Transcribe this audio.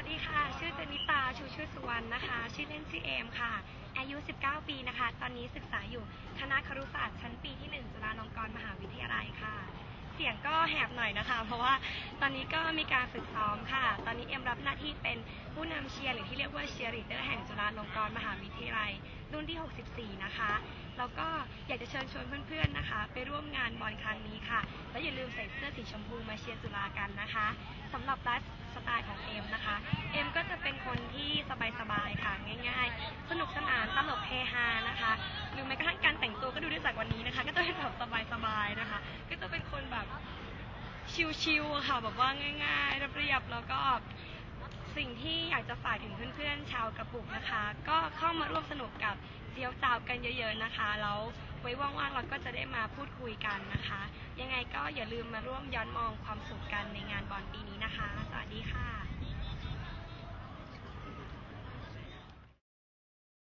วัสดีค่ะชื่อเจนิตาชูชื่อสุวรรณนะคะชื่อเล่นชื่อเอมค่ะอายุ19ปีนะคะตอนนี้ศึกษาอยู่คณะครุศาสตร์ชั้นปีที่1จุฬาลงกรณ์มหาวิทยาลัยค่ะเสียงก็แหบหน่อยนะคะเพราะว่าตอนนี้ก็มีการฝึกซ้อมค่ะตอนนี้เอมรับหน้าที่เป็นผู้นำเชียร์หรือที่เรียกว่าเชียร์ลีดเดอร์แห่งจุฬาลงกรณ์มหาวิทยาลัยรุ่นที่64นะคะแล้วก็อยากจะเชิญชวนเพื่อนๆนะคะไปร่วมงานบอลครั้งนี้ค่ะแล้วอย่าลืมใส่เสื้อสีชมพูมาเชียร์จุฬากันนะคะสำหรับไลฟ์สไตล์ของเอมนะคะเอมก็จะเป็นคนที่สบายๆค่ะง่ายๆสนุกสนานตลกเฮฮานะคะหรือแม้กระทั่งการแต่งตัวก็ดูได้จากวันนี้นะคะก็จะเป็นแบบสบายๆนะคะก็จะเป็นคนแบบชิลๆค่ะแบบว่าง่ายๆเรียบๆแล้วก็สิ่งที่อยากจะฝากถึงเพื่อนๆชาวกระปุกนะคะก็เข้ามาร่วมสนุกกับเจียวจาวกันเยอะๆนะคะแล้วไว้ว่างๆเราก็จะได้มาพูดคุยกันนะคะยังไงก็อย่าลืมมาร่วมย้อนมองความสุขกันในงานบอลปีนี้นะคะ